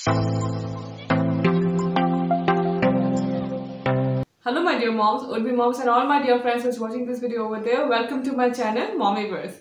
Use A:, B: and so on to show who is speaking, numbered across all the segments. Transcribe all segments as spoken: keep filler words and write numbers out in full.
A: Hello my dear moms, would-be moms and all my dear friends who's watching this video over there. Welcome to my channel Mommyverse.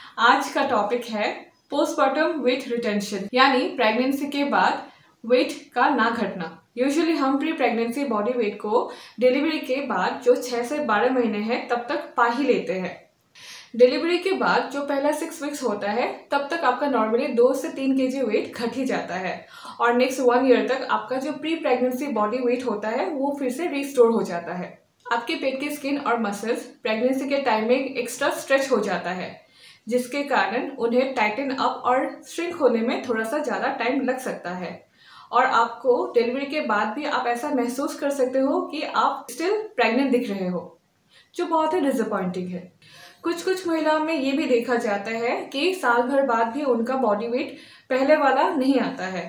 A: आज का topic है postpartum weight retention, यानी pregnancy के बाद weight का ना घटना। Usually हम प्री प्रेगनेंसी बॉडी वेट को डिलीवरी के बाद जो छह से बारह महीने है तब तक पा ही लेते हैं। डिलीवरी के बाद जो पहला सिक्स वीक्स होता है तब तक आपका नॉर्मली दो से तीन केजी वेट घट ही जाता है और नेक्स्ट वन ईयर तक आपका जो प्री प्रेगनेंसी बॉडी वेट होता है वो फिर से रिस्टोर हो जाता है। आपके पेट की स्किन और मसल्स प्रेगनेंसी के टाइम में एक्स्ट्रा स्ट्रेच हो जाता है, जिसके कारण उन्हें टाइटन अप और श्रिंक होने में थोड़ा सा ज़्यादा टाइम लग सकता है और आपको डिलीवरी के बाद भी आप ऐसा महसूस कर सकते हो कि आप स्टिल प्रेग्नेंट दिख रहे हो, जो बहुत ही डिसअपॉइंटिंग है। कुछ कुछ महिलाओं में ये भी देखा जाता है कि साल भर बाद भी उनका बॉडी वेट पहले वाला नहीं आता है।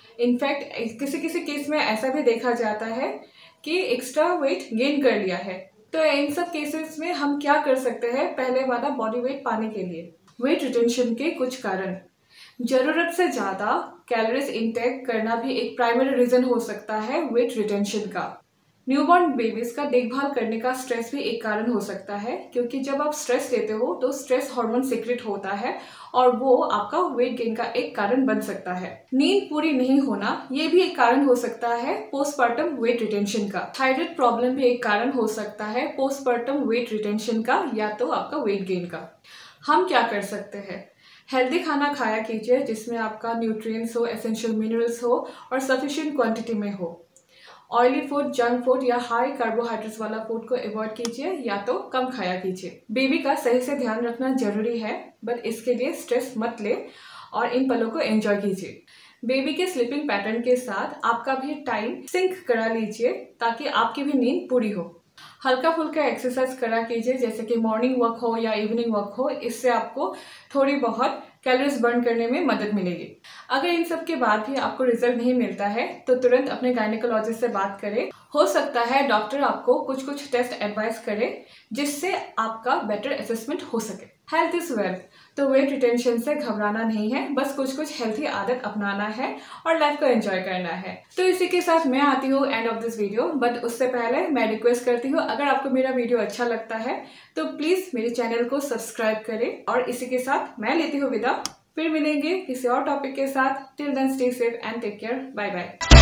A: इनफैक्ट किसी किसी केस में ऐसा भी देखा जाता है कि एक्स्ट्रा वेट गेन कर लिया है। तो इन सब केसेस में हम क्या कर सकते हैं पहले वाला बॉडी वेट पाने के लिए? वेट रिटेंशन के कुछ कारण: जरूरत से ज़्यादा कैलोरीज इंटेक करना भी एक प्राइमरी रीजन हो सकता है वेट रिटेंशन का। न्यूबॉर्न बेबीज का देखभाल करने का स्ट्रेस भी एक कारण हो सकता है, क्योंकि जब आप स्ट्रेस लेते हो तो स्ट्रेस हार्मोन सीक्रेट होता है और वो आपका वेट गेन का एक कारण बन सकता है। नींद पूरी नहीं होना ये भी एक कारण हो सकता है पोस्टपार्टम वेट रिटेंशन का। थायराइड प्रॉब्लम भी एक कारण हो सकता है पोस्टपार्टम वेट रिटेंशन का या तो आपका वेट गेन का। हम क्या कर सकते हैं? हेल्दी खाना खाया कीजिए जिसमें आपका न्यूट्रिएंट्स हो, एसेंशियल मिनरल्स हो और सफिशिएंट क्वांटिटी में हो। ऑयली फूड, जंक फूड या हाई कार्बोहाइड्रेट्स वाला फूड को अवॉइड कीजिए या तो कम खाया कीजिए। बेबी का सही से ध्यान रखना जरूरी है, बट इसके लिए स्ट्रेस मत ले और इन पलों को एंजॉय कीजिए। बेबी के स्लीपिंग पैटर्न के साथ आपका भी टाइम सिंक करा लीजिए ताकि आपकी भी नींद पूरी हो। हल्का फुल्का एक्सरसाइज करा कीजिए, जैसे कि मॉर्निंग वॉक हो या इवनिंग वॉक हो। इससे आपको थोड़ी बहुत कैलोरीज बर्न करने में मदद मिलेगी। अगर इन सब के बाद भी आपको रिजल्ट नहीं मिलता है तो तुरंत अपने गायनेकोलॉजिस्ट से बात करें। हो सकता है डॉक्टर आपको कुछ कुछ टेस्ट एडवाइस करे जिससे आपका बेटर असेसमेंट हो सके। हेल्थ इज वेल्थ, तो वेट रिटेंशन से घबराना नहीं है, बस कुछ कुछ हेल्थी आदत अपनाना है और लाइफ को एंजॉय करना है। तो इसी के साथ मैं आती हूँ end of this video, but उससे पहले मैं रिक्वेस्ट करती हूँ अगर आपको मेरा वीडियो अच्छा लगता है तो प्लीज मेरे चैनल को सब्सक्राइब करें। और इसी के साथ मैं लेती हूँ विदा, फिर मिलेंगे किसी और टॉपिक के साथ। Till then stay safe and take care, bye bye.